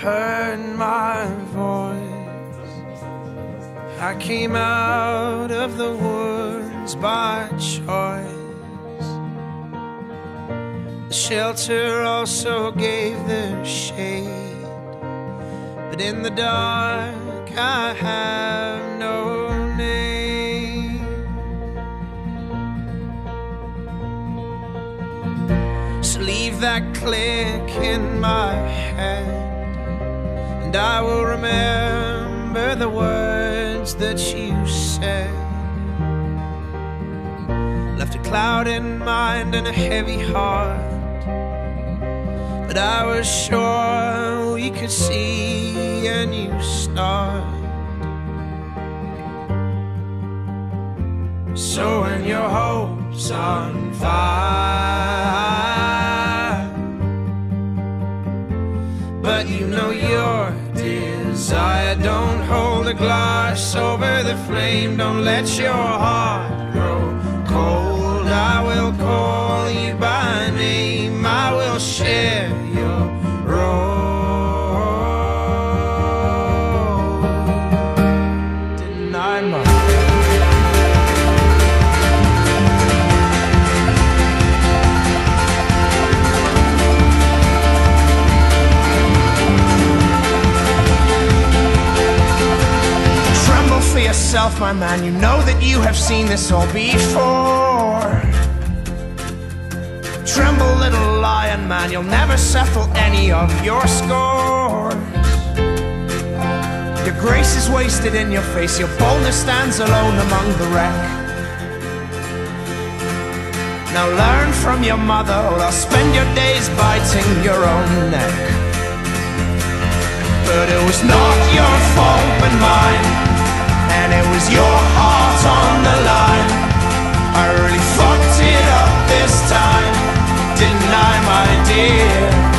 heard my voice. I came out of the woods by choice. The shelter also gave their shade, but in the dark I have no name. So leave that click in my head, and I will remember the words that you said. Left a cloud in mind and a heavy heart, but I was sure we could see a new start. So when your hope's on fire, but you know your desire, don't hold a glass over the flame. Don't let your heart grow cold. I will call you by name. I will share your role. Deny my for yourself, my man. You know that you have seen this all before. Tremble, little lion man, you'll never settle any of your scores. Your grace is wasted in your face, your boldness stands alone among the wreck. Now learn from your mother, or I'll spend your days biting your own neck. But it was not your fault but mine, and it was your heart on the line. I really fucked it up this time, didn't I, my dear?